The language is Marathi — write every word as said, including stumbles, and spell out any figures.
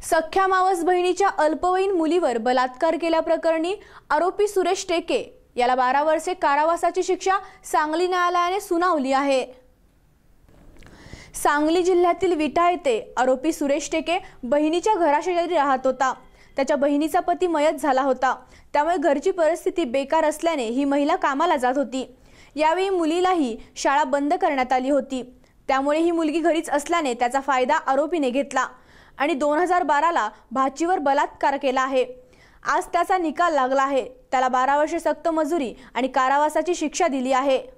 सख्या मावस बहिणीच्या अल्पवयीन मुलीवर बलात्कार केल्याप्रकरणी आरोपी सुरेश टेके याला बारा वर्षे कारावासाची शिक्षा सांगली न्यायालयाने सुनावली आहे। सांगली जिल्ह्यातील विटा येथे आरोपी सुरेश टेके बहिणीच्या घराशेजारी राहत होता। त्याच्या बहिणीचा पती मयत झाला होता, त्यामुळे घरची परिस्थिती बेकार असल्याने ही महिला कामाला जात होती। यावेळी मुलीलाही शाळा बंद करण्यात आली होती, त्यामुळे ही मुलगी घरीच असल्याने त्याचा फायदा आरोपीने घेतला आणि दोन हजार बारा ला भाचीवर बलात्कार केला आहे। आज त्याचा निकाल लागला आहे। त्याला बारा वर्षे सक्त मजुरी आणि कारावासाची शिक्षा दिली आहे।